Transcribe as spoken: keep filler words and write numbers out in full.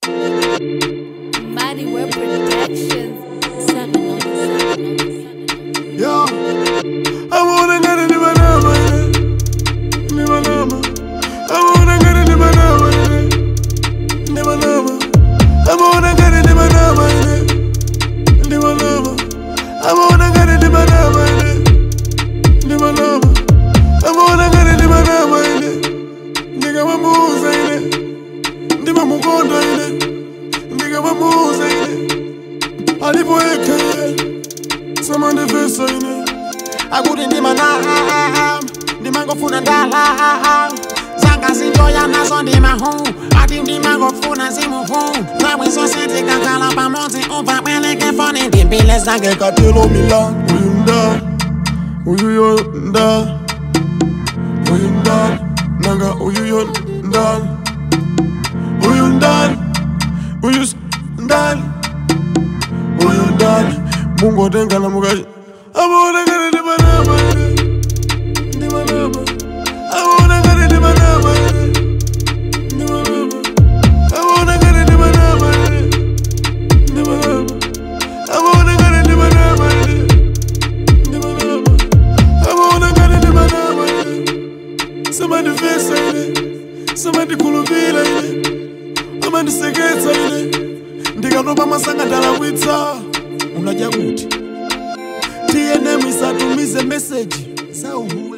Mighty Web Productions. Seven on the seven. Yo, I wanna get in the banana, in the banana. I wanna get in the banana, in the banana. I wanna get in the banana, in the banana. I wanna get in the banana, in the banana. I wanna get in the banana, nigga, my moves ain't it? Nigga, my conda ain't it? Nigga, my moves ain't it? I live with it. Some on the face ain't it? I go in the manam, the mango phone and dala. Zanga sinjoya na son de ma home. I think the mango phone and zimo home. Now we so sente kakala pa monte over when like a funny. The bills na get katelo milan. Uyunda, uyunda, uyunda, naga uyunda, uyunda, uyunda, uyunda. Mungo denga la mugaji. I wanna get in the banana, the banana. I wanna get in the banana, the banana. I wanna get in the banana, the banana. I wanna get in the banana, the banana. I wanna get in the banana. Somebody face it, somebody kulubila it, somebody segeta it. Ndiga no mama sanga dala wita, unajaguti. T N M is a to miss a message.